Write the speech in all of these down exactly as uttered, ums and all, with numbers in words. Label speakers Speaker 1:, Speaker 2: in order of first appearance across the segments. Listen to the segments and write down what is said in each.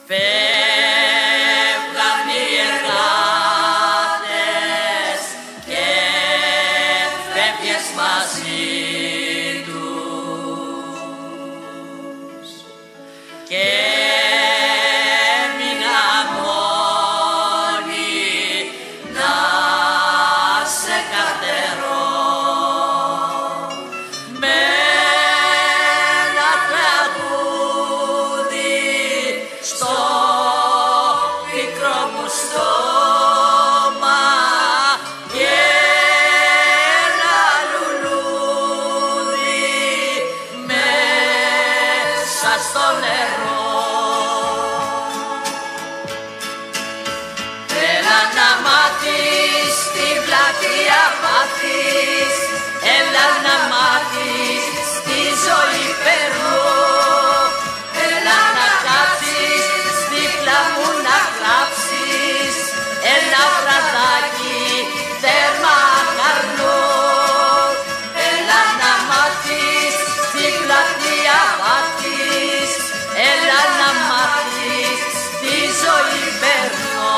Speaker 1: Φεύγαν οι εργάτες και φεύγες μαζί τους και έμεινα μόνη να σε καρτερώ με ένα τραγούδι στο πικρό μου στόμα και ένα λουλούδι μέσα στο νερό. Έλα να μάθεις την πλατεία μάθεις, έλα να μάθεις τη ζωή περνώ, έλα να κάτσεις δίπλα μου να γράψεις ένα βραδάκι τέρμα καρνό. Έλα να μάθεις την πλατεία μάθεις, έλα να μάθεις τη ζωή περνώ.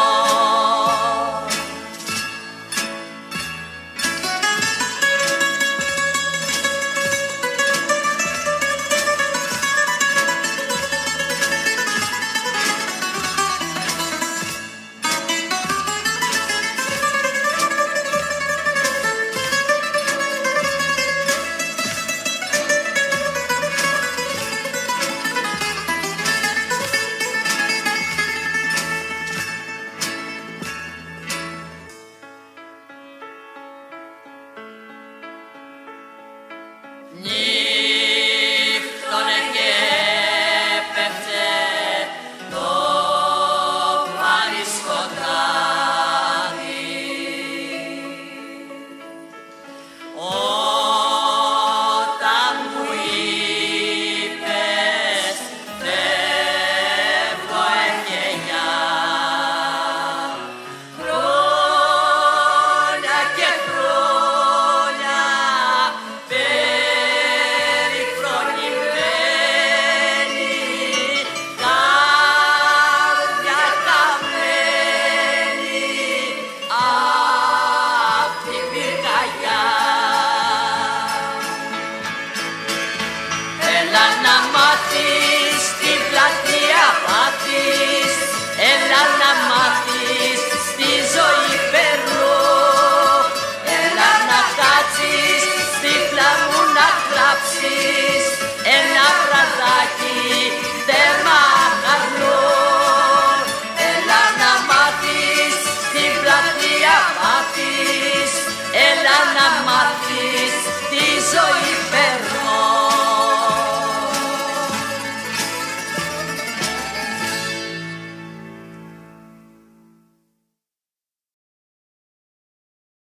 Speaker 1: Νύχτωνε και πέφτε το πλάνι σκοτάδι, όταν μου είπες φεύγω εγγενιά, χρόνια και χρόνια περιφρονημένη, καρδιά καμένη απ' την πυρκαγιά. Έλα να μάθεις την πλατεία μάθεις, έλα